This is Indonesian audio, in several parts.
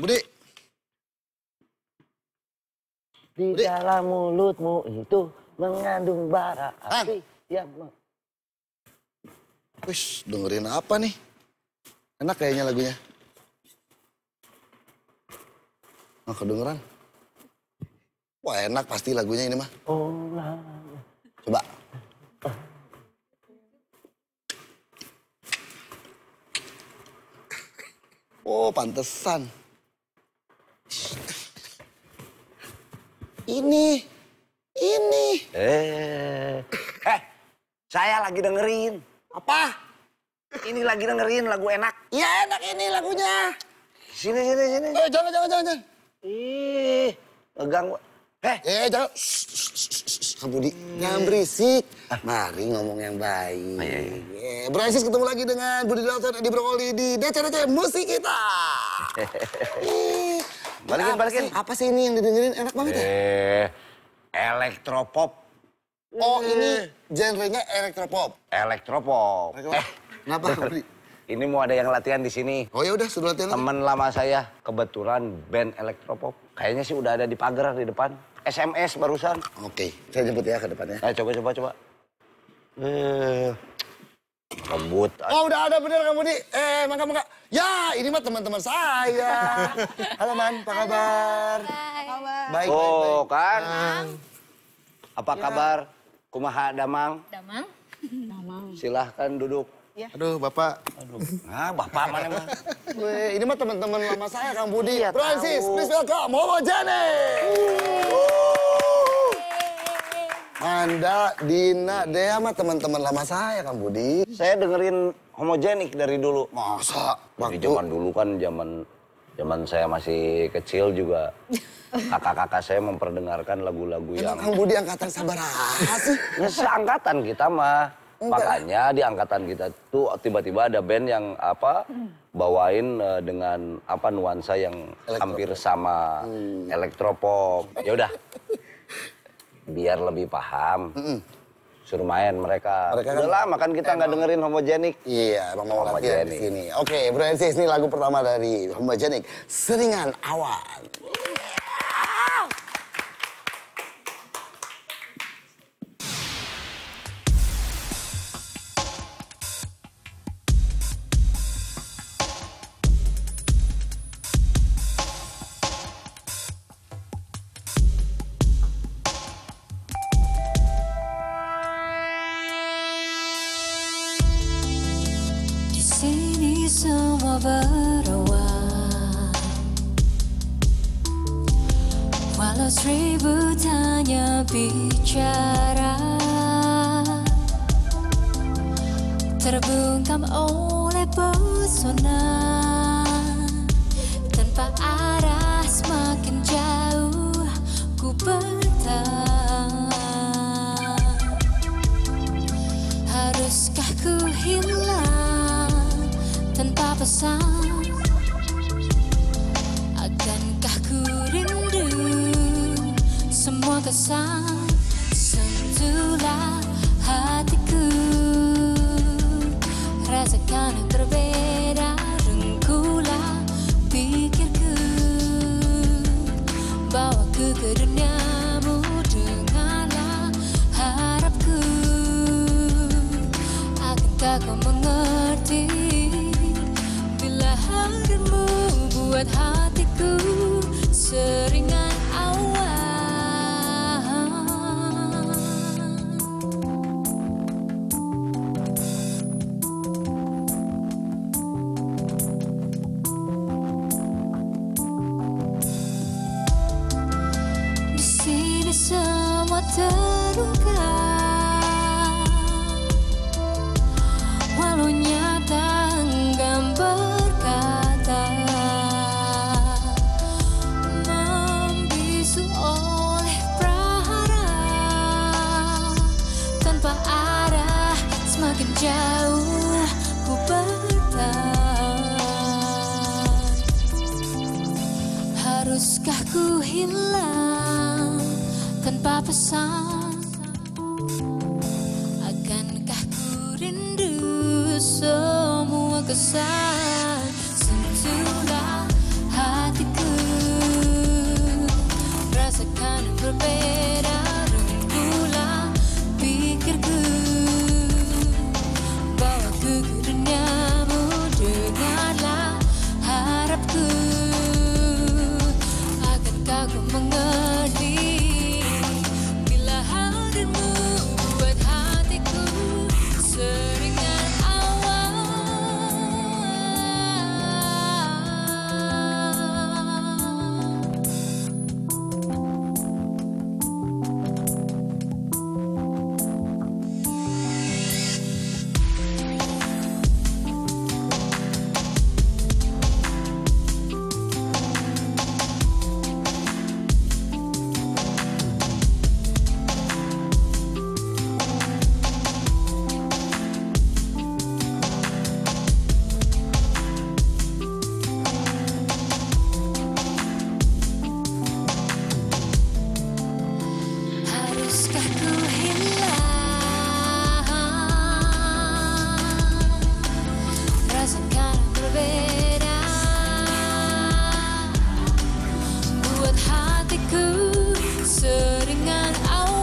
Budi. Di dalam mulutmu itu mengandung bara api. Ya, Wih, dengerin apa nih? Enak kayaknya lagunya. Oh, kedengeran. Wah, enak pasti lagunya ini mah. Oh, coba. Oh, pantesan. Ini. Saya lagi dengerin. Apa? Ini lagi dengerin lagu enak. Ya enak ini lagunya. Sini. Jangan. Ih, ngeganggu. Jangan. Kamu jangan berisik. Mari ngomong yang baik. Bro Aziz ketemu lagi dengan Budi Dalton di Brokoli di DC Musik Kita. Balikin. Apa sih ini yang didengerin enak banget ya? Elektropop. Oh ini genrenya elektropop. Elektropop. Kenapa Budi? Ini mau ada yang latihan di sini. Oh ya udah sudah latihan. Temen lama saya kebetulan band elektropop. Kayaknya sih udah ada di pagar di depan. SMS barusan. Oke, saya jemput ya ke depannya. Coba. Lembut. Oh udah ada bener kamu di. Mangga. Ya ini mah teman-teman saya. Halo Man, apa kabar? Baik. Oh kan. Apa kabar? Kumaha Damang? Damang. Silahkan duduk. Ya. Aduh Bapak. Bapak mana mah? Weh, ini mah teman-teman lama saya Kang Budi. Iya, Bro Aziz, tahu. please welcome Homogene. Manda, Dina, Dea mah teman-teman lama saya Kang Budi. Saya dengerin Homogenik dari dulu. Masa? Di zaman dulu kan zaman saya masih kecil juga. Kakak-kakak saya memperdengarkan lagu-lagu yang... Kang Budi angkatan sabaraha sih? Seangkatan kita mah. Makanya di angkatan kita tuh tiba-tiba ada band yang bawain dengan nuansa yang hampir sama elektropop. Ya udah. Biar lebih paham. Suruh main mereka. Udah lama kan kita nggak dengerin Homogenik. Iya, emang mau latihan di sini. Oke, Bro Aziz, ini lagu pertama dari Homogenik, Seringan Awan. Sini semua berawan, walau seribu tanya bicara, terbungkam oleh pesona, tanpa arah semakin jauh ku bertahan. Haruskah ku hilang tanpa pesan? Akankah ku rindu semua kesan? Sentuhlah hatiku, rasakan yang berbeda, rengkuhlah pikirku, bawaku ke duniamu, dengarlah harapku. Akankah kau mengerti bila hadirmu buat hatiku seringan awan. Di sini semua terungkap, walau nyata enggan berkata, membisu oleh prahara, tanpa arah semakin jauh ku bertahan. Haruskah ku hilang tanpa pesan? Akankah ku rindu semua kesan? Sentuhlah hatiku, berbeda rembulan pikirku bahwa kegerinyamu dengarlah harapku. Akankah kau mengerti bila hadirmu buat hatiku seringan awal. Haruskah ku hilang rasakan berbeda buat hatiku seringan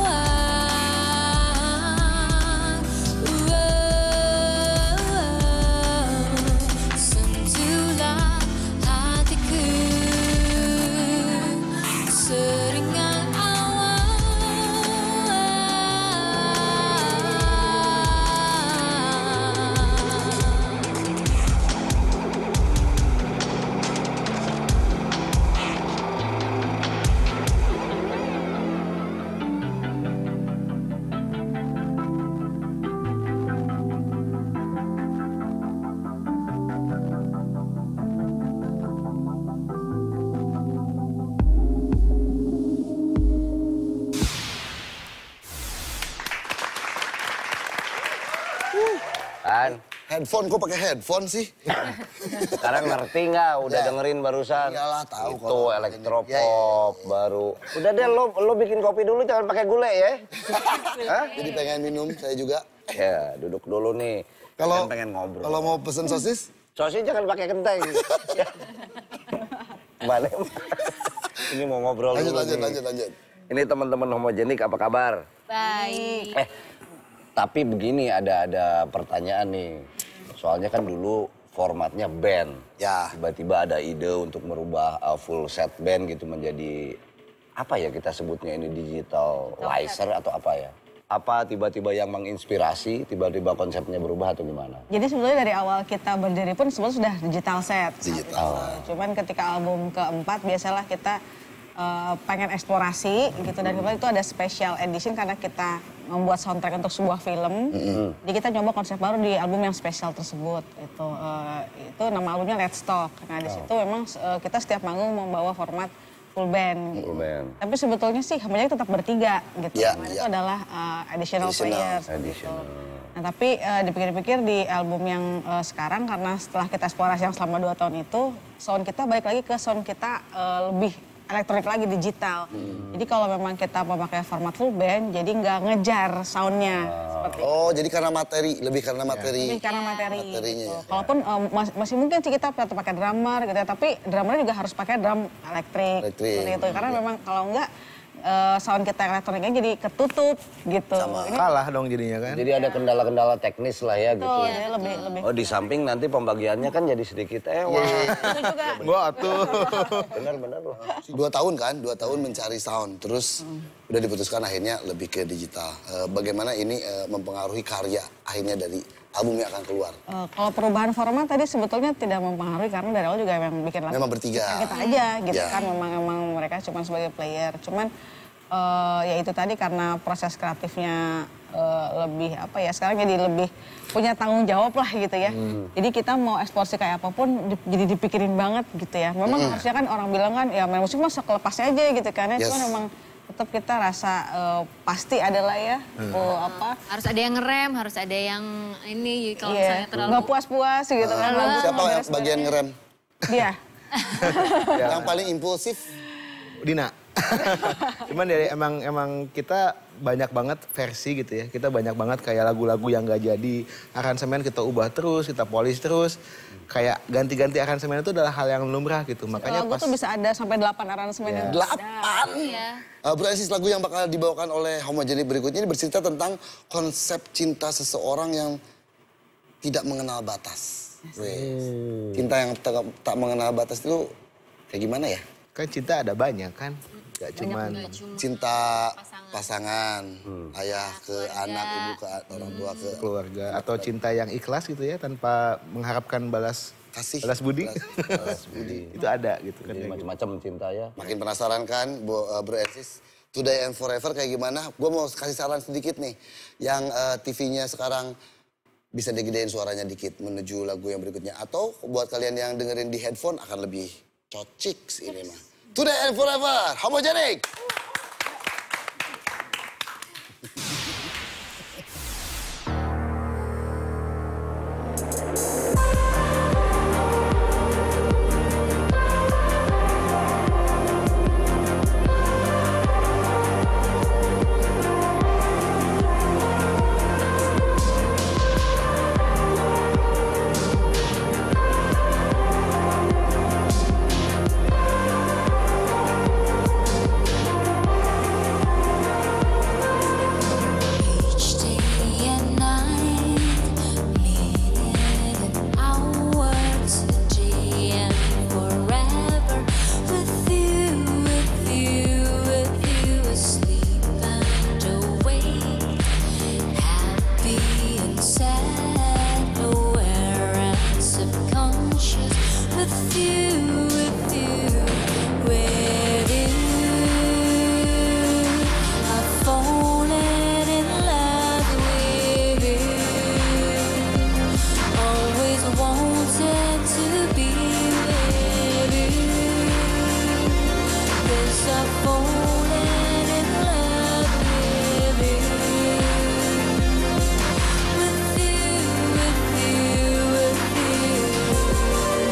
awal. Sentuhlah hatiku seringan Kan? Headphone, kok pakai headphone sih? Sekarang ngerti nggak? Udah dengerin barusan? Iyalah, tahu itu kalau elektropop baru. Udah deh, lo bikin kopi dulu, jangan pakai gulai ya. Hah? Jadi pengen minum, saya juga. Ya, duduk dulu nih. Kalau Kan pengen ngobrol. Kalau mau pesen sosis, Sosis jangan pakai kentang. Ya. Mana? Ini mau ngobrol dulu nih. lanjut. Ini teman-teman homogenik apa kabar? baik. Tapi begini, ada pertanyaan nih. Soalnya kan dulu formatnya band. Ya. Tiba-tiba ada ide untuk merubah full set band gitu menjadi apa ya kita sebutnya ini, digitalizer atau apa ya? Apa tiba-tiba yang menginspirasi, tiba-tiba konsepnya berubah atau gimana? Jadi sebetulnya dari awal kita berdiri pun sebetulnya sudah digital set. Digital. Cuman ketika album keempat biasalah kita pengen eksplorasi gitu, dan kemudian itu ada special edition karena kita membuat soundtrack untuk sebuah film. Jadi kita nyoba konsep baru di album yang spesial tersebut. Itu nama albumnya Let's Talk. Nah di situ memang kita setiap manggung membawa format full band. Full band. Tapi sebetulnya sih sebenarnya tetap bertiga gitu. Ya, Nah, ya. itu adalah additional players. Gitu. Additional. Nah tapi dipikir-pikir di album yang sekarang, karena setelah kita eksplorasi yang selama 2 tahun itu, sound kita balik lagi ke sound kita lebih elektronik lagi, digital. Jadi kalau memang kita mau pakai format full band, jadi nggak ngejar soundnya. Seperti Oh, jadi karena materi, lebih karena materi. Lebih karena materi. Materinya Gitu. ya. Kalaupun masih mungkin sih kita tetap pakai drummer gitu ya, tapi drummernya juga harus pakai drum elektrik. Elektrik. Seperti itu. Karena memang kalau enggak sound kita elektroniknya jadi ketutup gitu. Ini Kalah dong jadinya kan. Jadi ada kendala-kendala teknis lah ya gitu. betul, jadi lebih Oh, di samping nanti pembagiannya kan jadi sedikit itu juga. Gua atuh. Benar-benar loh. 2 tahun kan, 2 tahun mencari sound. Terus udah diputuskan akhirnya lebih ke digital. Bagaimana ini mempengaruhi karya akhirnya dari album yang akan keluar? Kalau perubahan format tadi sebetulnya tidak mempengaruhi karena dari awal juga memang bikin lagu Memang bertiga. kita aja gitu Ya. kan, memang mereka cuma sebagai player. Cuman ya itu tadi karena proses kreatifnya lebih apa ya, sekarang jadi lebih punya tanggung jawab lah gitu ya. Jadi kita mau eksplorasi kayak apapun jadi dipikirin banget gitu ya. Memang harusnya kan orang bilang kan ya main musik mah sekelepasnya aja gitu kan. Yes. Cuman memang tetap kita rasa pasti adalah ya apa. Harus ada yang ngerem, harus ada yang ini kalau Iya, misalnya terlalu nggak puas-puas gitu kan. Lagu Siapa mau yang bagian ngerem? Dia. Yang paling impulsif? Dina. Cuman ya emang kita banyak banget versi gitu ya. Kita banyak banget kayak lagu-lagu yang gak jadi. Aransemen kita ubah terus, kita polish terus. Kayak ganti-ganti aransemen itu adalah hal yang lumrah gitu. Makanya Lagu pas... tuh bisa ada sampai 8 aransemen yang 8. Iya. Bro Aziz, lagu yang bakal dibawakan oleh Homogenik berikutnya ini bercerita tentang konsep cinta seseorang yang tidak mengenal batas. Cinta yang tak mengenal batas itu kayak gimana ya? Kan cinta ada banyak kan. Gak cuman Cinta pasangan, ayah ke anak, ibu ke orang tua ke keluarga. Atau cinta yang ikhlas gitu ya. Tanpa mengharapkan balas kasih. balas budi. Balas budi. Itu ada gitu kan. Jadi macam-macam cinta ya. Makin penasaran kan, Bro Aziz? Today and Forever kayak gimana? Gue mau kasih saran sedikit nih. Yang TV-nya sekarang bisa digedein suaranya dikit menuju lagu yang berikutnya. Atau buat kalian yang dengerin di headphone akan lebih cocik sih ini mah. Today and Forever, Homogenik! Each day and night, minute and hour, today and forever, with you, with you, with you, asleep and awake, happy and sad, aware and subconscious, with you, with you, with you. I've fallen in love with you. Always wanted to be with you. 'Cause I've fallen in love with you. With you, with you, with you.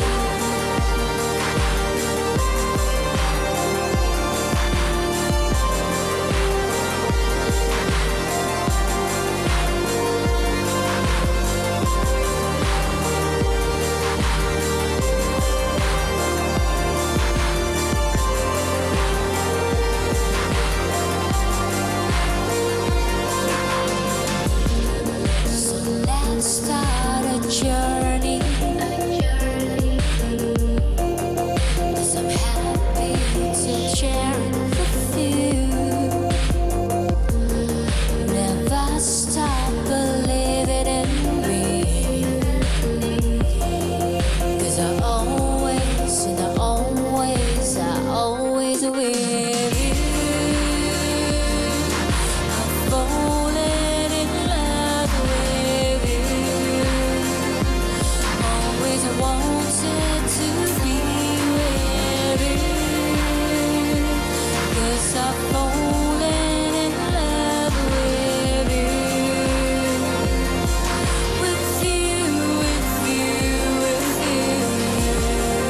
So let's start a journey. 'Cause I'm happy to share it with you. Never stop believing in me. 'Cause I always, and I always, I always with you. I've fallen in love with you. Always wanted to be with you. 'Cause I've fallen in love with you. With you, with you, with you.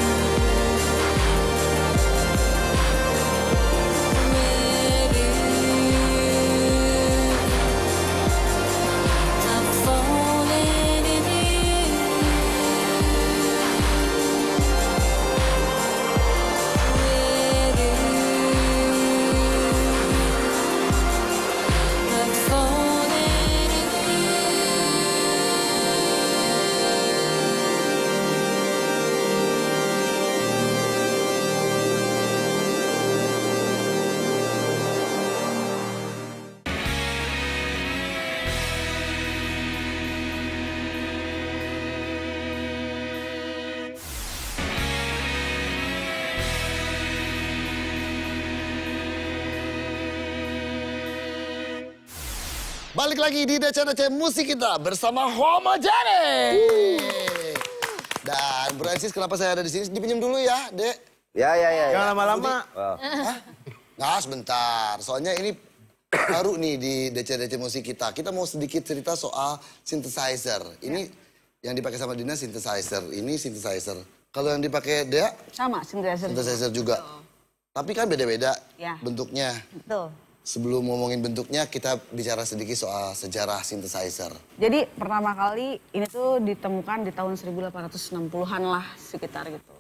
With you. I've fallen in with you. I've fallen Balik lagi di DC Musik kita bersama Homogenik. Dan Bro Aziz, kenapa saya ada di sini? Dipinjam dulu ya, Dek. Ya. Jangan lama-lama. Nah, sebentar. Soalnya ini baru nih di DC Musik kita. Kita mau sedikit cerita soal synthesizer. Ini yang dipakai sama Dina synthesizer. Ini synthesizer. Kalau yang dipakai Dea, Sama, synthesizer. synthesizer juga. Tapi kan beda-beda Ya. bentuknya. Betul. Sebelum ngomongin bentuknya, kita bicara sedikit soal sejarah synthesizer. Jadi pertama kali ini tuh ditemukan di tahun 1860-an lah sekitar gitu.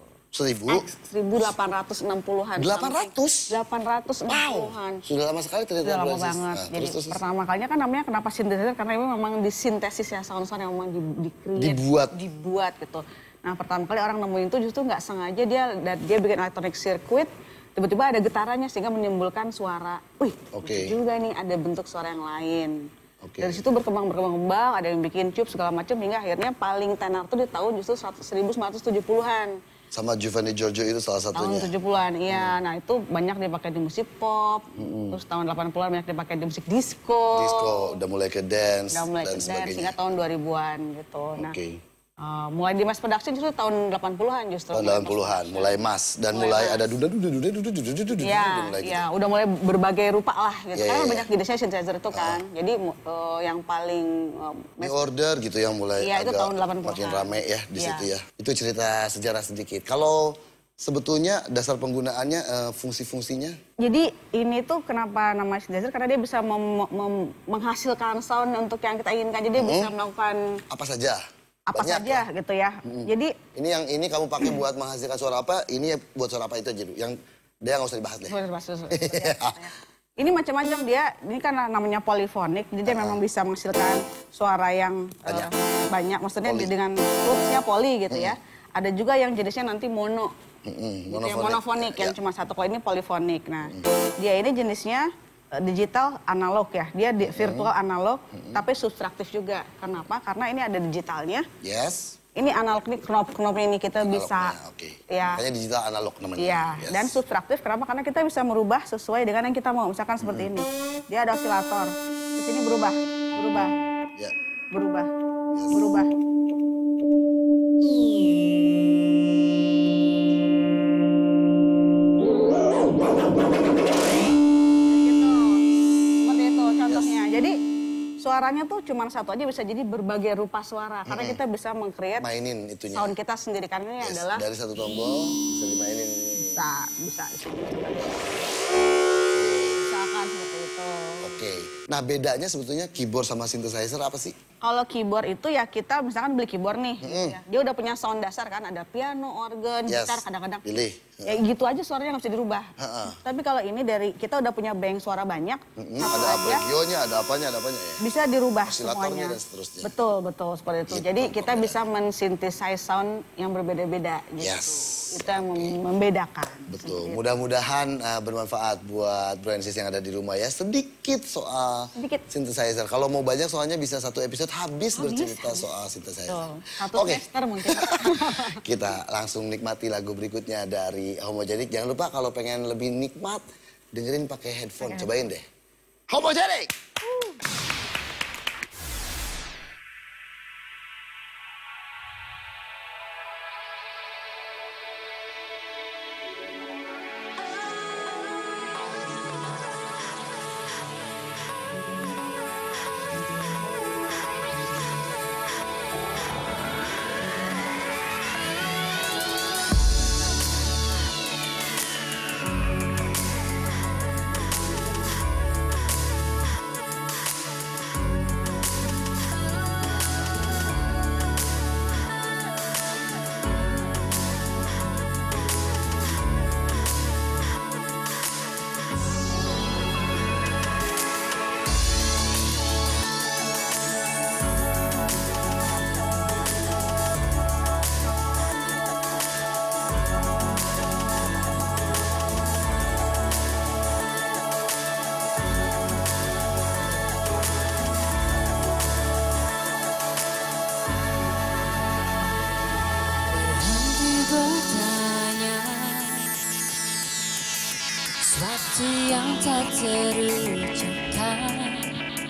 1860-an. 800? 860-an. Sudah lama sekali ternyata. Sudah lama Bro Aziz. banget. Nah, Jadi terus. pertama kalinya kan namanya kenapa synthesizer? Karena ini memang disintesis ya sound-sound yang memang dibuat gitu. Nah pertama kali orang nemuin itu justru nggak sengaja dia bikin electronic circuit, tiba-tiba ada getarannya sehingga menimbulkan suara. Wih, lucu juga nih ada bentuk suara yang lain. Dari situ berkembang, ada yang bikin tube segala macam hingga akhirnya paling tenar tuh di tahun justru 1970-an. Sama Giovanni Giorgio itu salah satunya. Tahun 70-an, iya. Nah itu banyak dipakai di musik pop, terus tahun 80-an banyak dipakai di musik disco. Disco, udah mulai ke dance Udah mulai dan ke dance sebagainya. hingga tahun 2000-an gitu. Nah, mulai di mass production justru tahun 80-an justru. Tahun 80-an, mulai mas. Dan mulai ada duda. Iya, udah mulai berbagai rupa lah gitu. Iya, Karena iya. banyak jenisnya synthesizer itu kan. Jadi yang paling New Order gitu yang mulai Iya, itu agak tahun 80-an. makin rame ya di Iya. situ ya. Itu cerita sejarah sedikit. Kalau sebetulnya dasar penggunaannya, fungsi-fungsinya? Jadi ini tuh kenapa namanya synthesizer karena dia bisa menghasilkan sound untuk yang kita inginkan. Jadi dia bisa melakukan Apa saja? apa Banyak saja gitu ya. Jadi Ini kamu pakai buat menghasilkan suara apa? Ini buat suara apa itu aja dulu. Yang dia nggak usah dibahas deh. ini macam-macam dia. Ini kan namanya polyphonic. Jadi dia memang bisa menghasilkan suara yang banyak. Maksudnya dengan rootsnya poly gitu ya. Ada juga yang jenisnya nanti mono. Gitu, yang monofonik yang cuma satu. Kalau ini polyphonic. Nah, dia ini jenisnya digital analog ya. Dia virtual analog tapi subtraktif juga. Kenapa? Karena ini ada digitalnya. Yes. Ini analog nih knop ini kita bisa ya. Makanya digital analog namanya. Iya, Yes. dan subtraktif kenapa? Karena kita bisa merubah sesuai dengan yang kita mau. Misalkan seperti ini. Dia ada osilator. Di sini berubah. Ya. Berubah. Seperti itu contohnya. Jadi suaranya tuh cuma satu aja bisa jadi berbagai rupa suara. Karena kita bisa meng-create Mainin itunya. sound kita sendiri. Karena ini adalah Dari satu tombol bisa dimainin. bisa di sini. Misalkan seperti itu. Oke. Nah bedanya sebetulnya keyboard sama synthesizer apa sih? Kalau keyboard itu ya kita misalkan beli keyboard nih, ya, dia udah punya sound dasar kan, ada piano, organ, gitar, kadang-kadang. Pilih. Ya gitu aja suaranya nggak bisa dirubah. Tapi kalau ini dari kita udah punya bank suara banyak, Ada arpeggionya, ada apanya ya. bisa dirubah Osilatornya semuanya. dan seterusnya. Betul seperti itu. Jadi kita bisa mensynthesize sound yang berbeda-beda gitu. Yes. Itu yang membedakan. Betul. Mudah-mudahan bermanfaat buat Bro and Sis yang ada di rumah ya. Sedikit soal synthesizer. Kalau mau banyak soalnya bisa satu episode habis bercerita soal synthesizer. Satu semester mungkin. Kita langsung nikmati lagu berikutnya dari Homogenic. Jangan lupa kalau pengen lebih nikmat, dengerin pakai headphone. Cobain deh. Homogenic! Sesuatu yang tak terucapkan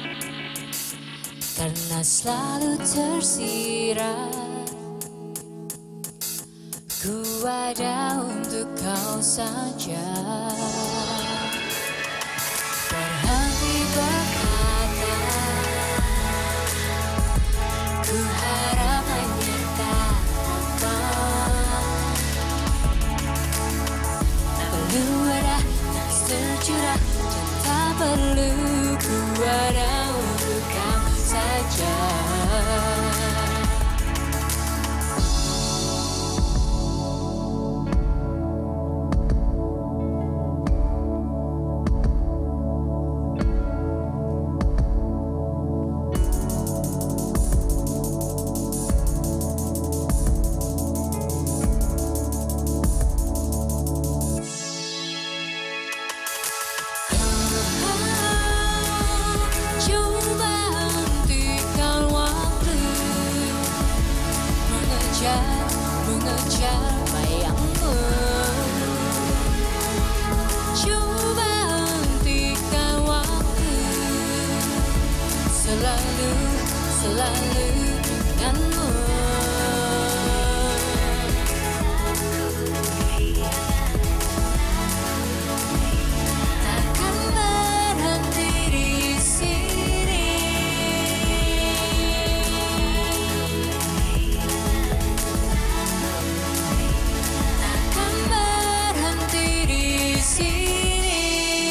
karena selalu tersirat. Ku ada untuk kau saja. Berhenti berkata, ku harap hanya tak perlu ada mengejar bayangmu. Coba hentikan waktu, selalu, selalu denganmu. Takkan berhenti di sini. Takkan berhenti di sini.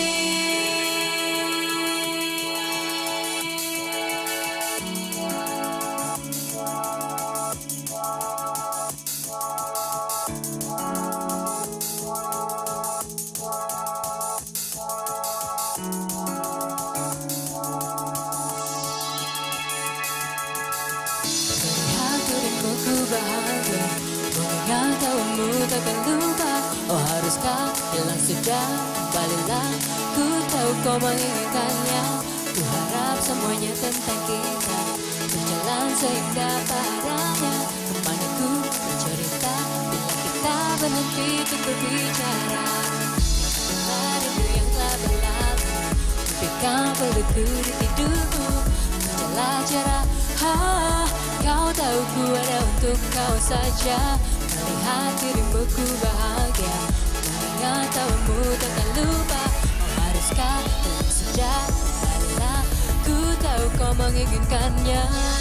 Melihat diriku ku bahagia, mengingat tawamu takkan lupa. Oh haruskah hilang sudah, kembalilah. Ku tahu kau menginginkannya. Ku harap semuanya tentang kita berjalan seindah padanya. Kemana ku bercerita bila kita berhenti untuk berbicara. Itulah rindu yang telah berlalu, impikan pelukku di tidurmu. Menjelajah, kau tahu ku ada untuk kau saja. Melihat dirimu ku bahagia, mengingat tawamu takkan lupa. Oh haruskah hilang sejak kembalilah. Ku tahu kau menginginkannya.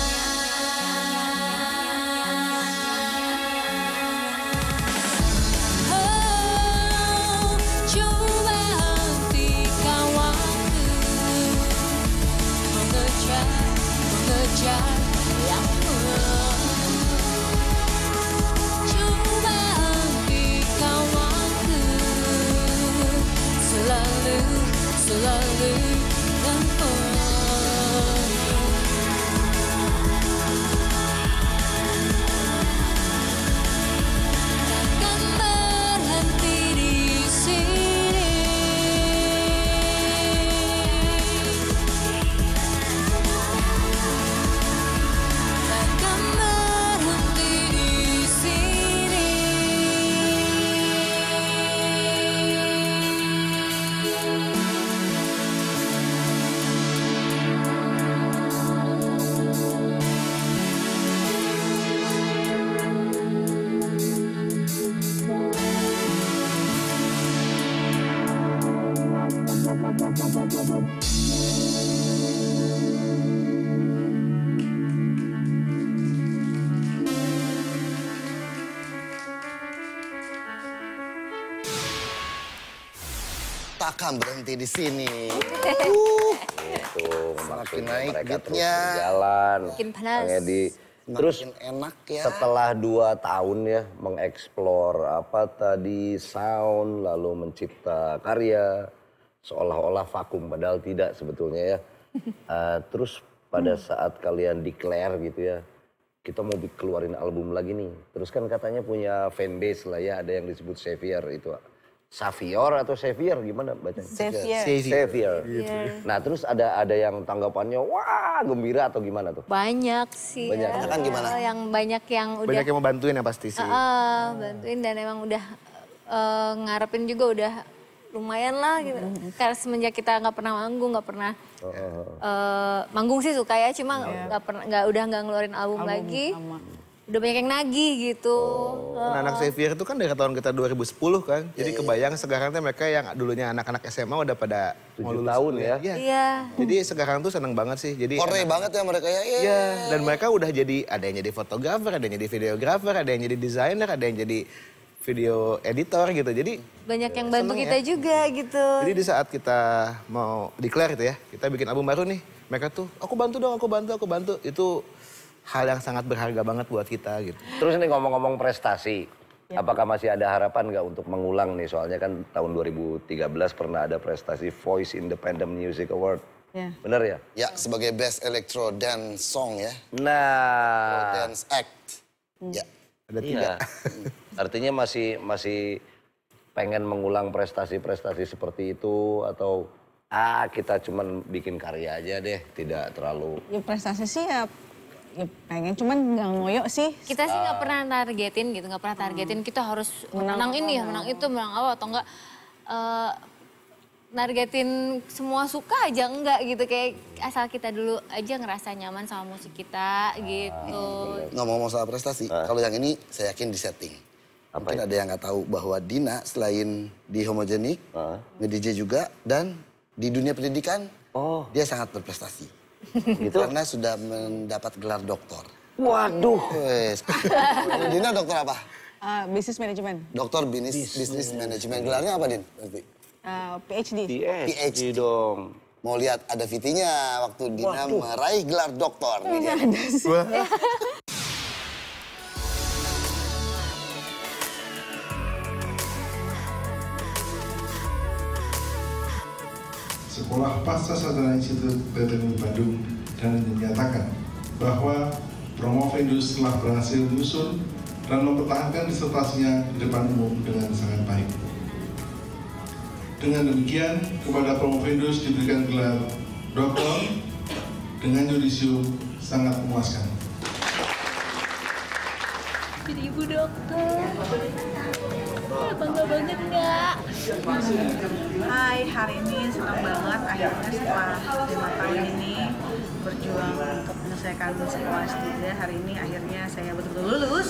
Oh, coba hentikan waktu, mengejar, mengejar bayangmu. Coba hentikan waktu, selalu, selalu denganmu. Takkan berhenti di sini. Takkan berhenti di sini. Takkan berhenti di sini. Itu Semakin maksudnya naik mereka terus beatnya. berjalan. Makin panas. Kang Edi. Terus Makin enak ya. setelah 2 tahun ya mengeksplor apa tadi sound lalu mencipta karya seolah-olah vakum padahal tidak sebetulnya ya. Terus pada saat kalian declare gitu ya, kita mau keluarin album lagi nih. Terus kan katanya punya fanbase lah ya, ada yang disebut Xavier itu. Xavier atau Xavier gimana bacanya? Xavier. Xavier. Iya. Nah terus ada yang tanggapannya wah gembira atau gimana tuh? Banyak sih. Banyak. Ya. Misalkan gimana? Yang banyak yang udah Banyak yang mau bantuin ya pasti sih. bantuin dan emang udah ngarepin juga udah lumayan lah gitu. Karena semenjak kita nggak pernah manggung, nggak pernah manggung sih suka ya, cuma udah nggak ngeluarin album lagi. lama. Udah banyak yang nagih gitu. Anak Xavier itu kan dari tahun kita 2010 kan. Jadi kebayang sekarang tuh mereka yang dulunya anak-anak SMA udah pada 7 mau lulus tahun kuliah. ya. Iya. Jadi sekarang tuh seneng banget sih. Jadi Ore banget ya mereka ya. Iya, dan mereka udah jadi, ada yang jadi fotografer, ada yang jadi videografer, ada yang jadi desainer, ada yang jadi video editor gitu. Jadi Banyak yang bantu seneng kita ya. juga gitu. Jadi di saat kita mau declare itu ya, kita bikin album baru nih, mereka tuh, aku bantu dong, aku bantu. Itu hal yang sangat berharga banget buat kita gitu. Terus ini ngomong-ngomong prestasi, apakah masih ada harapan nggak untuk mengulang nih? Soalnya kan tahun 2013 pernah ada prestasi Voice Independent Music Award. Ya. Bener ya? Ya, sebagai Best Electro Dance Song ya. Nah, Dance Act. Ya. Ada iya. tiga. Artinya masih pengen mengulang prestasi-prestasi seperti itu atau kita cuman bikin karya aja deh, tidak terlalu. Ya prestasi sih ya Ya pengen, cuman nggak ngoyo sih. Kita sih nggak pernah targetin gitu, nggak pernah targetin kita harus menang ini ya, menang itu, menang apa atau enggak. Nargetin semua suka aja enggak gitu, kayak asal kita dulu aja ngerasa nyaman sama musik kita gitu. Ngomong-ngomong soal prestasi, kalau yang ini saya yakin di setting. Mungkin ada yang nggak tahu bahwa Dina selain di Homogenik, nge-DJ juga, dan di dunia pendidikan dia sangat berprestasi. Gitu? Karena sudah mendapat gelar doktor. Waduh. Wes. Dina dokter apa? Business management. Dokter bisnis manajemen. Gelarnya apa, Din? PhD. PhD dong. Mau lihat ada VT-nya waktu Dina meraih gelar doktor. Nggak ada sih. Sekolah Pasca Sarjana Institut Teknologi Bandung dan menyatakan bahwa Promovendus telah berhasil menyusun dan mempertahankan disertasinya di depan umum dengan sangat baik. Dengan demikian, kepada Promovendus diberikan gelar doktor dengan yudisium sangat memuaskan. Jadi ibu dokter, bangga banget nggak? Hai, hari ini senang banget akhirnya setelah 5 tahun ini berjuang untuk menyelesaikan sekolah S3. Hari ini akhirnya saya betul-betul lulus.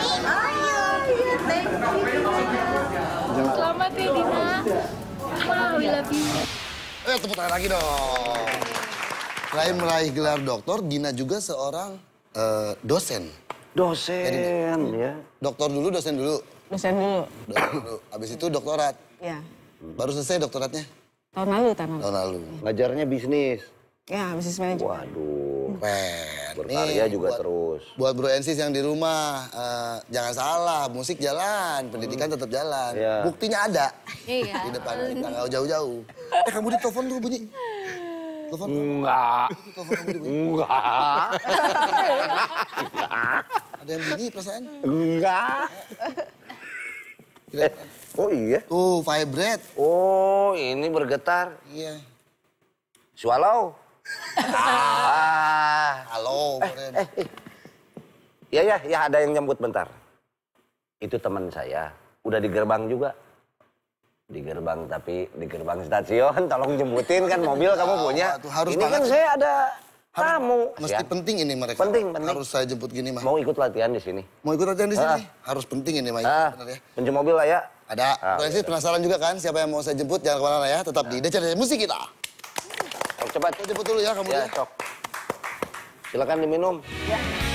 Selamat ya Dina. Wow, we love you. Tepuk tangan lagi dong. Selain meraih gelar doktor, Dina juga seorang dosen. Dosen ya. Doktor dulu, dosen dulu. Dosen dulu. Dosen dulu. Habis itu doktorat. Ya. Baru selesai doktoratnya? Tahun lalu. Tahun lalu. Ngajarnya bisnis. Ya, bisnis manajemen. Waduh. Keren. Berkarya juga terus. Buat Bro Ensis yang di rumah, jangan salah, musik jalan, pendidikan tetap jalan. Iya. Buktinya ada Iya. di depan kita, nggak jauh-jauh. Kamu di telepon tuh bunyi. Telepon. Enggak. Telepon kamu bunyi. Enggak. Ada yang bunyi perasaan? Enggak. Oh iya? Tuh, vibrate. Oh, ini bergetar. Iya. Swallow. Halo, Bren. Ya, ada yang nyambut bentar. Itu teman saya. Udah di gerbang juga. Di gerbang, tapi di gerbang stasiun. Tolong jemputin kan mobil kamu punya. Tuh, harus ini kan banget. saya ada tamu. Mesti penting ini mereka. Penting. Harus saya jemput gini, mah. Mau ikut latihan di sini. Mau ikut latihan di sini? Harus penting ini, mah. Bener ya. Kunci mobil lah ya. Ada. Bro Ensis penasaran juga kan siapa yang mau saya jemput? Jangan kemana-mana ya. Tetap di DC Musik kita. Cepat. Saya jemput dulu ya kamu Ya, ya. sok. Silakan diminum. Ya.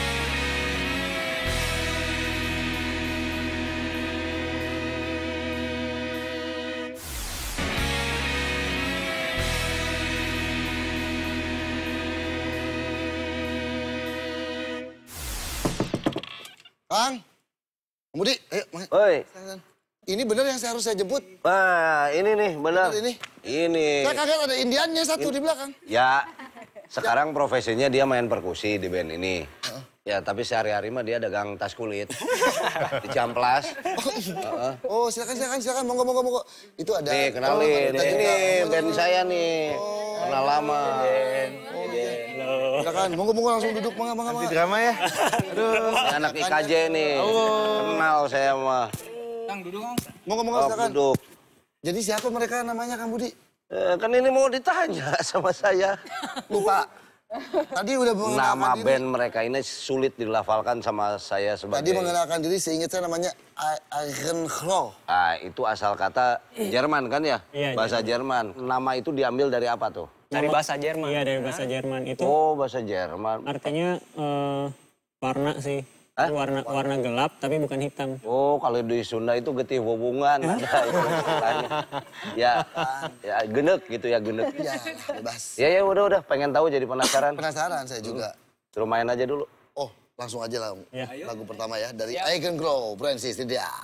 Kang, Kemudi, ayo. Oi. Ini bener yang harus saya jemput? Wah, ini nih, benar. Bener ini? Ini. Saya kaget ada Indiannya satu di belakang. Ya, sekarang profesinya dia main perkusi di band ini. Ya, tapi sehari-hari mah dia dagang tas kulit. Di Ciamplas. Oh, silakan. Monggo. Itu ada. Nih, kenalin. Ini band saya nih. Kenal lama. Silakan, monggo langsung duduk, mangga. Di drama ya? Aduh. Ini anak IKJ nih. Kenal saya mah. Monggo Oh, silakan. duduk. Jadi siapa mereka namanya Kang Budi? Kan ini mau ditanya sama saya. Lupa. Tadi udah mengenalkan Nama diri. band mereka ini sulit dilafalkan sama saya sebagai... Tadi mengenalkan diri, seingat saya namanya Iron Claw. Ah, itu asal kata Jerman kan ya? Iya, Bahasa Jerman. Nama itu diambil dari apa tuh? Dari bahasa Jerman. Iya, dari bahasa Jerman. Itu Oh, bahasa Jerman. artinya warna sih. Warna gelap tapi bukan hitam. Oh, kalau di Sunda itu getih hubungan. Ada itu istilahnya. Ya, genek gitu ya, genek. Ya, bebas. Ya, udah. Pengen tahu jadi penasaran. Penasaran saya juga. Suruh main aja dulu. Oh, langsung aja lah. Ya. Lagu pertama ya, dari Iron Claw, Bro Ensis, ini dia.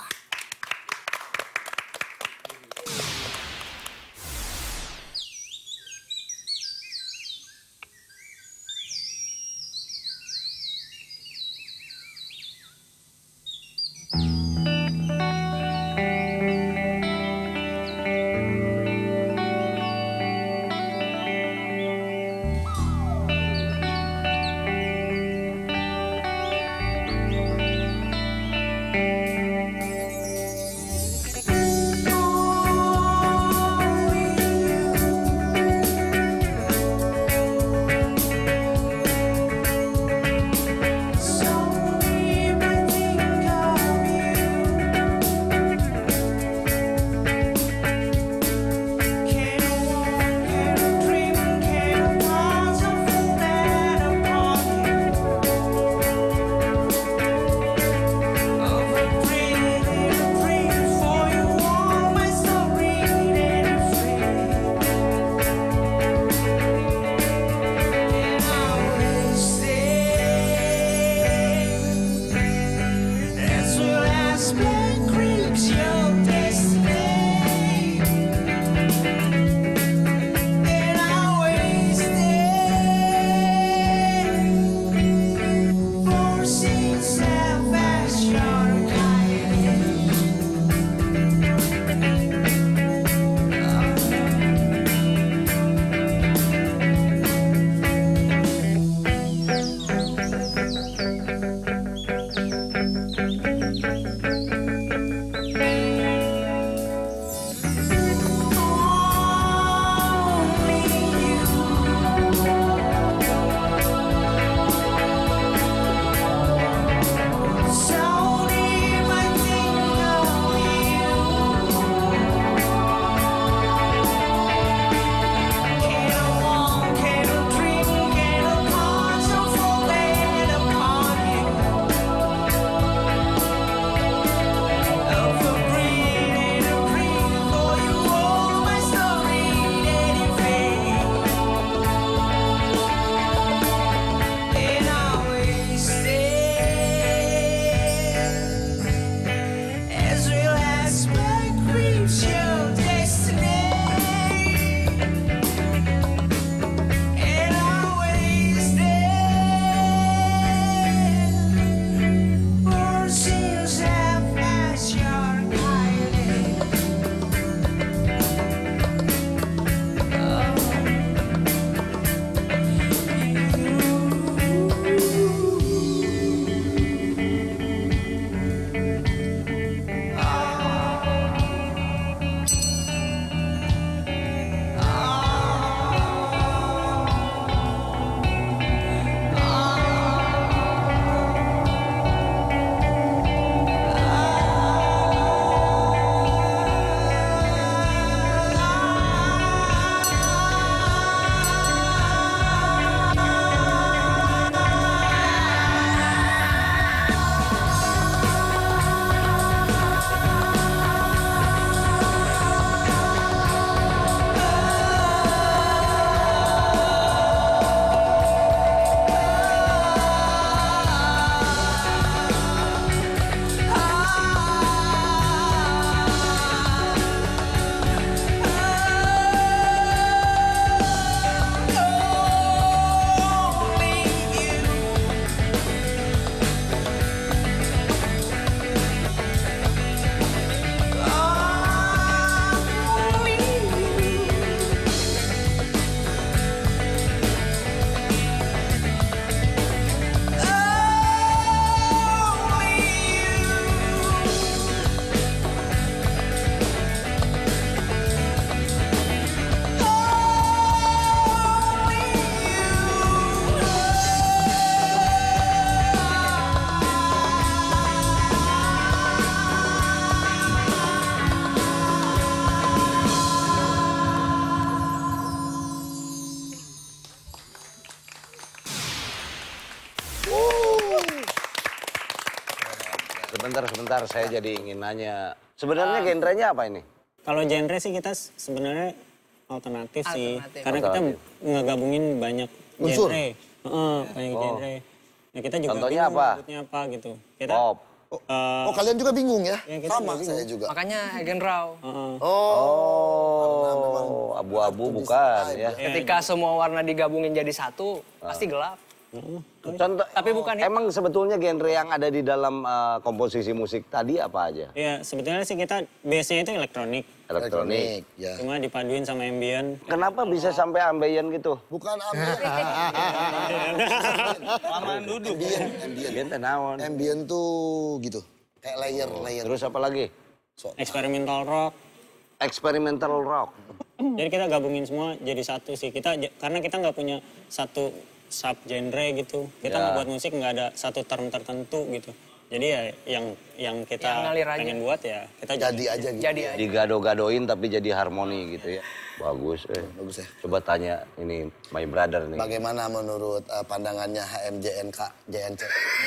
Sebentar, saya jadi ingin nanya. Sebenarnya genrenya apa ini? Kalau genre sih kita sebenarnya alternatif sih. Karena kita ngegabungin banyak unsur. genre. Banyak genre. Nah, kita juga contohnya bingung apa? nyebutnya apa gitu. Kita, Pop. Oh, kalian juga bingung ya? kita Sama bingung. saya juga. Makanya Genrau. Oh, abu-abu bukan ya. Ketika semua warna digabungin jadi satu, pasti gelap. Contoh, Tapi bukan emang sebetulnya genre yang ada di dalam komposisi musik tadi apa aja? Ya sebetulnya sih kita base-nya itu elektronik. Elektronik. Ya. Cuma dipaduin sama ambient. Kenapa bisa sampai ambient gitu? Bukan ambient. Lamaan duduk. Ambient naon. Ambient tuh gitu. Kayak layer. Terus apa lagi? Experimental rock. Experimental rock. Jadi kita gabungin semua jadi satu sih. Karena kita nggak punya satu sub genre gitu. Kita nggak buat musik nggak ada satu term tertentu gitu. Jadi ya yang kita pengen buat ya kita jadi aja gitu. Digado-gadoin tapi jadi harmoni gitu ya. Bagus Bagus ya. Coba tanya ini my brother nih. Bagaimana menurut pandangannya HMJNK, JNC?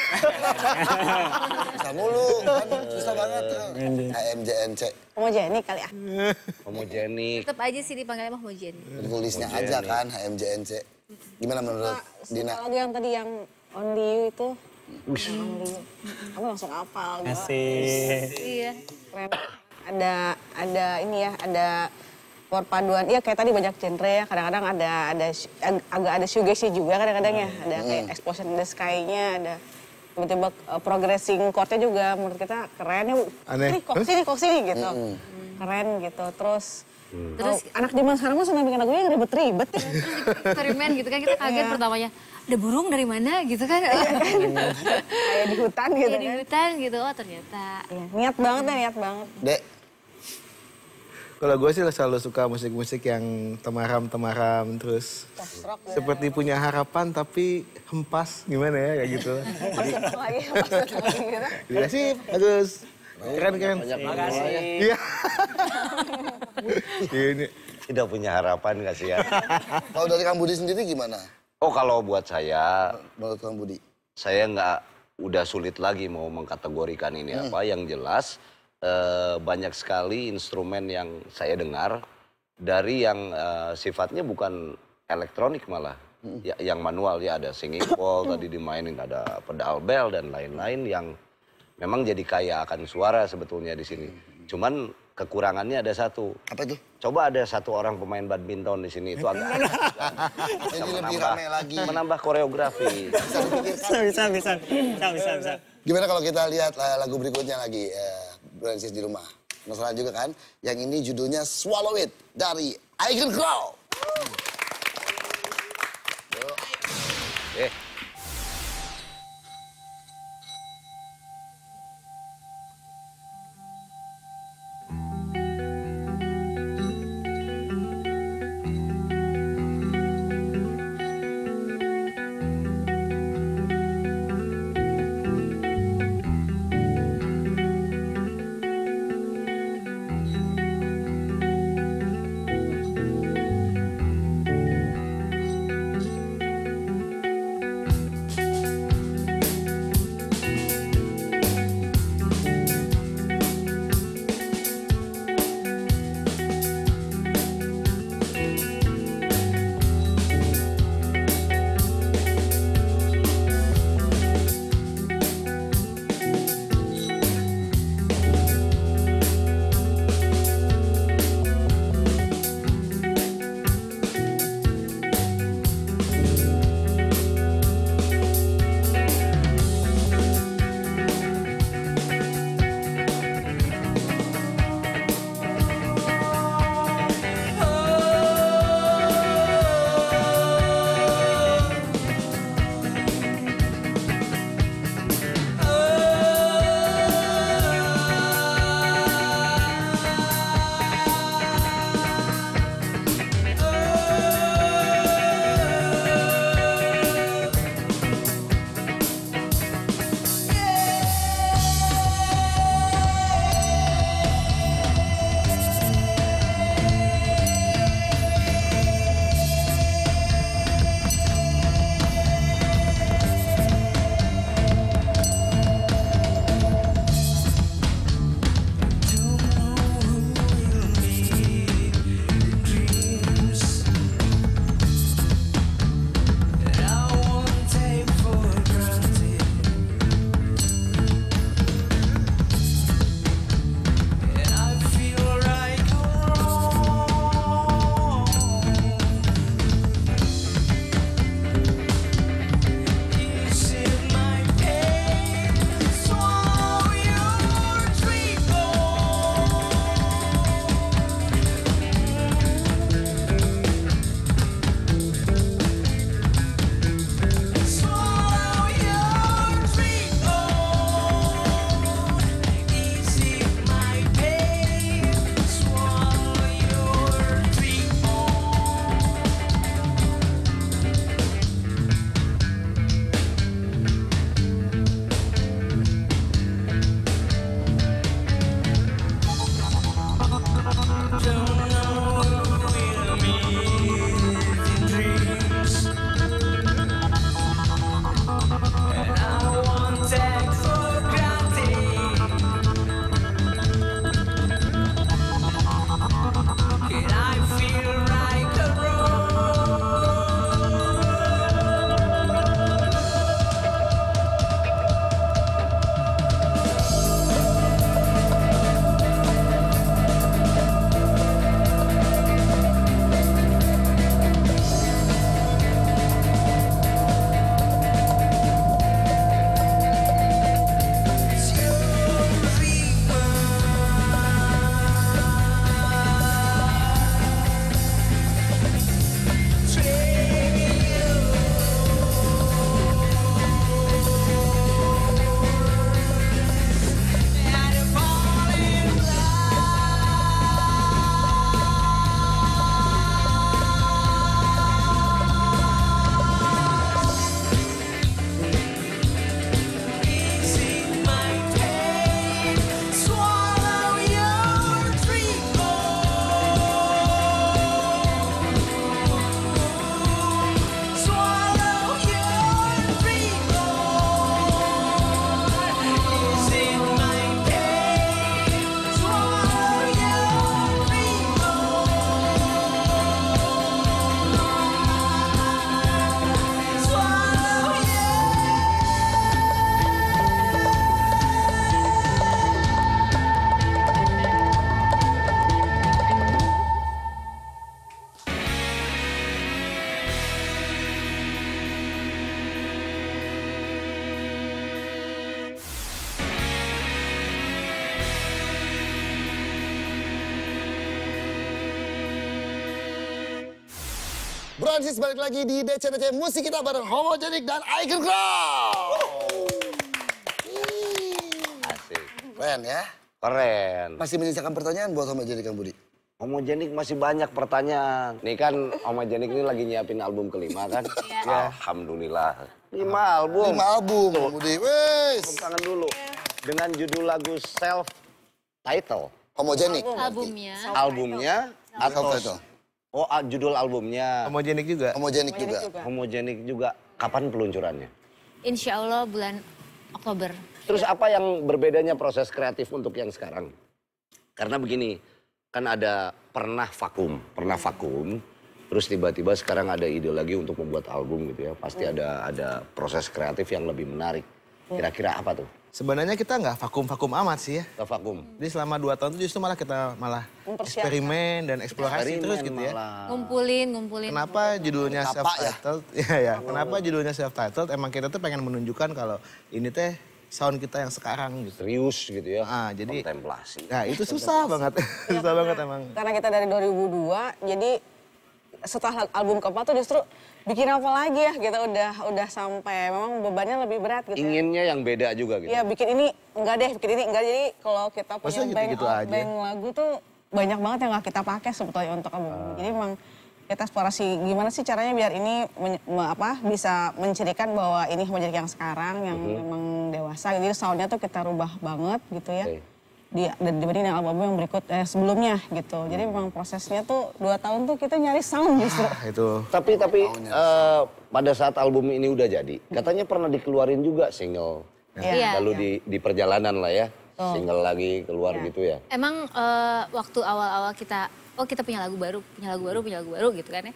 Bisa mulu, kan susah banget tuh. HMJNC. Homogenik kali ya. Homogenik. Tetap aja sih dipanggilnya homogenik. Tulisnya aja kan HMJNC. Gimana menurut Dina? Lagu yang tadi yang Only You itu. Only You. Kamu langsung hafal. Asik. Iya. Keren. Ada ini ya, ada perpaduan. Iya kayak tadi banyak genre ya. Kadang-kadang agak ada shoegaze juga kadang-kadang ya. Ada kayak Explosion in the Sky-nya, ada tiba-tiba progressing chord-nya juga menurut kita keren ya. Aneh. Kok sini gitu. Keren gitu. Terus anak zaman sekarang mah senang bikin lagunya yang ribet-ribet ya. Terus eksperimen gitu kan kita kaget pertamanya. Ada burung dari mana gitu kan. Kayak di hutan gitu Kayak di kan. hutan gitu, oh ternyata. Iya, niat banget ya, niat banget. Dek, Kalau gue sih selalu suka musik-musik yang temaram-temaram terus Post-rock ya. seperti punya harapan tapi hempas gimana ya kayak gitu. Post-rock lagi, post-rock lagi gitu. Iya sih, bagus. Keren. Makasih. Iya. Ini Tidak punya harapan kasih ya. kalau dari Kang Budi sendiri gimana? Oh kalau buat saya, Menurut Kang Budi? saya nggak udah sulit lagi mau mengkategorikan ini apa. Yang jelas banyak sekali instrumen yang saya dengar dari yang sifatnya bukan elektronik malah. Ya, yang manual ya ada singing bowl tadi dimainin, ada pedal bell dan lain-lain yang memang jadi kaya akan suara sebetulnya di sini. Cuman kekurangannya ada satu. Apa itu? Coba ada satu orang pemain badminton di sini itu agak Jadi lebih rame lagi. menambah koreografi. Bisa. Gimana kalau kita lihat lagu berikutnya lagi, Francis di rumah. Penasaran juga kan? Yang ini judulnya Swallow It dari Icon Crow. Bronsis balik lagi di DCDC Musik Kita bareng Homogenic dan Icon Crow. Asik. Keren ya? Keren. Masih menyisakan pertanyaan buat Homogenic Kang Budi? Homogenic masih banyak pertanyaan. Nih kan Homogenic ini lagi nyiapin album kelima kan? Ya. Alhamdulillah. 5 album. 5 album, Kang Budi. Wes. Tepuk tangan dulu. Dengan judul lagu Self Title. Homogenic. Albumnya. Atau oh, judul albumnya. Homogenic juga. Homogenic juga. Homogenic juga. Kapan peluncurannya? Insya Allah bulan Oktober. Terus apa yang berbedanya proses kreatif untuk yang sekarang? Karena begini, kan ada pernah vakum, terus tiba-tiba sekarang ada ide lagi untuk membuat album gitu ya. Pasti ada proses kreatif yang lebih menarik. Kira-kira apa tuh? Sebenarnya kita nggak vakum-vakum amat sih ya. Nggak vakum. Jadi selama 2 tahun itu justru kita eksperimen dan eksplorasi terus gitu ya. Ngumpulin. Kenapa judulnya self-titled? Ya. Kenapa judulnya self-titled? Emang kita tuh pengen menunjukkan kalau ini teh sound kita yang sekarang gitu. Serius gitu ya. Jadi kontemplasi. Nah, itu susah banget. Susah banget emang. Karena kita dari 2002, jadi setelah album keempat tuh justru bikin apa lagi ya, kita udah sampai memang bebannya lebih berat gitu. Inginnya yang beda juga gitu. Iya, bikin ini enggak deh, bikin ini enggak. Jadi kalau kita punya bank lagu tuh banyak banget yang nggak kita pakai sebetulnya untuk album. Jadi memang kita eksplorasi gimana sih caranya biar ini bisa mencirikan bahwa ini Homogenic yang sekarang yang memang dewasa. Jadi soundnya tuh kita rubah banget gitu ya. Dibanding dengan album yang berikut sebelumnya gitu. Jadi memang prosesnya tuh 2 tahun tuh kita nyari sound justru. Tapi pada saat album ini udah jadi, katanya pernah dikeluarin juga single. Lalu di perjalanan lah ya, single lagi keluar gitu ya. Emang waktu awal-awal kita punya lagu baru gitu kan ya.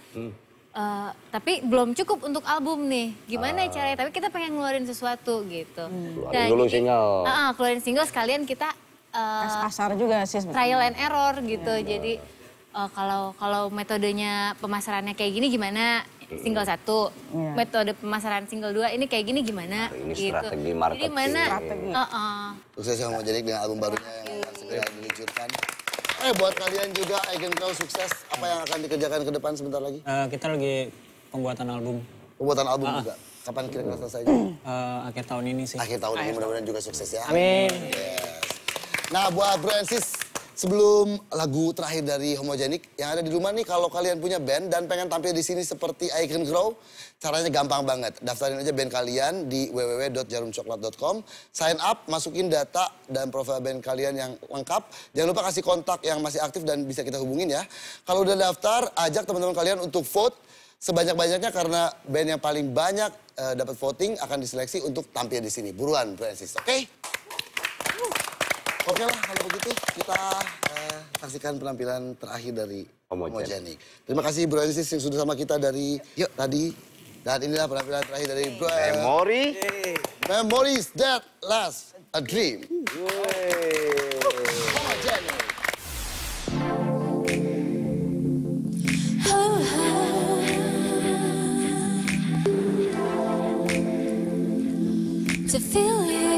Tapi belum cukup untuk album nih. Gimana caranya? Tapi kita pengen ngeluarin sesuatu gitu. Keluarin dulu single. Keluarin single sekalian kita pasar juga sih. Trial and error gitu. Jadi kalau metodenya pemasarannya kayak gini gimana? Single 1, metode pemasaran single 2 ini kayak gini gimana? Ini gitu. strategi marketing. Jadi mana? Sukses Homogenic dengan album barunya yang akan segera diluncurkan. Buat kalian juga Icon Crow sukses. Apa yang akan dikerjakan ke depan sebentar lagi? Kita lagi pembuatan album. Pembuatan album juga. Kapan kira-kira selesainya? Akhir tahun ini sih. Akhir tahun ini mudah-mudahan juga sukses ya. Amin. Yes. Nah buat Bro and Sis, sebelum lagu terakhir dari Homogenic, yang ada di rumah nih kalau kalian punya band dan pengen tampil di sini seperti Icon Crow, caranya gampang banget. Daftarin aja band kalian di www.jarumcoklat.com, sign up, masukin data dan profil band kalian yang lengkap. Jangan lupa kasih kontak yang masih aktif dan bisa kita hubungin ya. Kalau udah daftar, ajak teman-teman kalian untuk vote sebanyak-banyaknya karena band yang paling banyak dapat voting akan diseleksi untuk tampil di sini. Buruan, Bro and Sis, oke? Oke lah, kalau begitu kita saksikan penampilan terakhir dari Homogenic. Terima kasih Bro and Sis yang sudah sama kita dari tadi. Dan inilah penampilan terakhir dari Bro. Memories that last a dream. Homogenic. To feel you.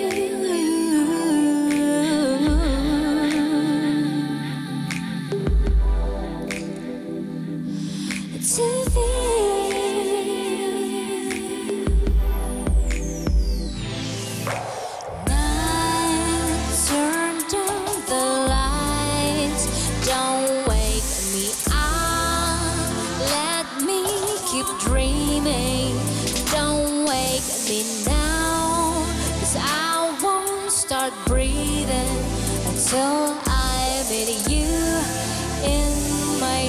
So I met you in my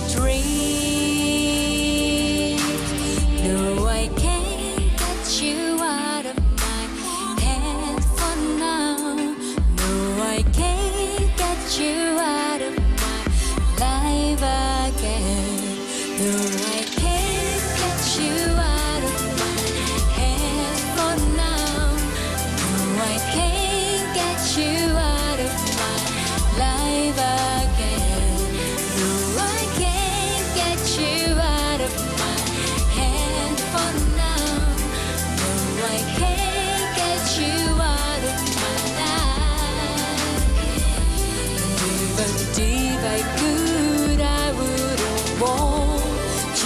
dreams. No, I can't get you out of my head for now. No, I can't get you out of my life again. No, I can't get you out of my head for now. No, I can't get you out of my life again. No, I can't get you out of my head for now. No, I can't get you out of my life. Even if I could, I wouldn't want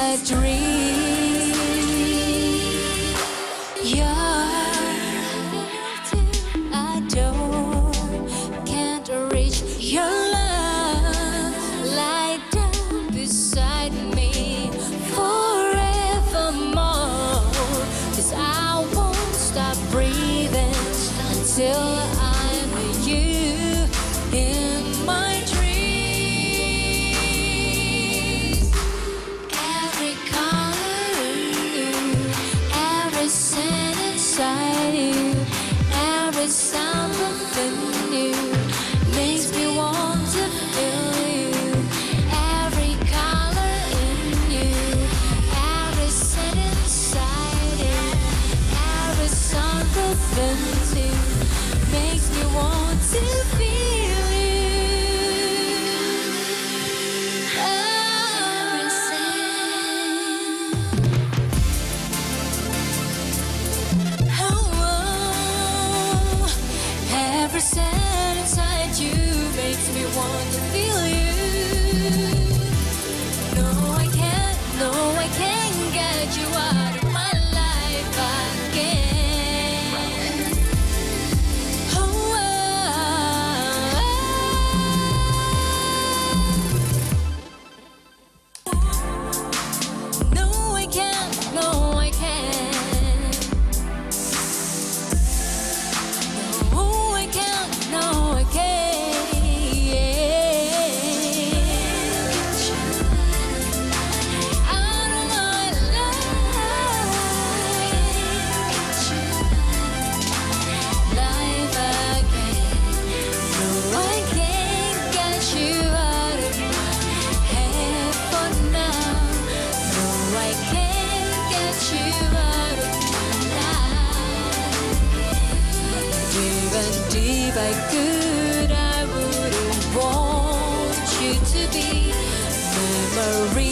my dream. I can't reach your love. Lie down beside me forevermore. 'Cause I won't stop breathing until I'm with you in my dreams. Every color in you, every scent inside you, every sound within you makes me want to feel you. Every color in you, every scent inside you, every sound within you makes me want to feel you. Every scent inside you makes me want to feel you. No, I can't get you out of my life again. No, I can't. No, I can't. No, I can't. No, I can't. Out of my life again. No, I can't get you out of my head for now. No, I can't get you out of my life. Even if I could, I wouldn't want you to be memory.